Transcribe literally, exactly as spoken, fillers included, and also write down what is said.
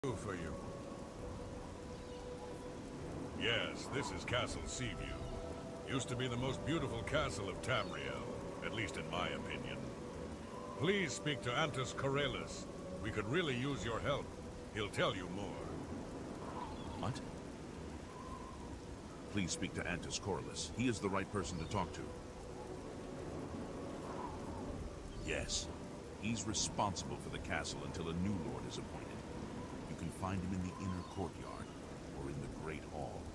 do for you? Yes, this is Castle Seaview. Used to be the most beautiful castle of Tamriel, at least in my opinion. Please speak to Antus Corellus. We could really use your help. He'll tell you more. What? Please speak to Antus Corellus. He is the right person to talk to. Yes. He's responsible for the castle until a new lord is appointed. You can find him in the inner courtyard, or in the Great Hall.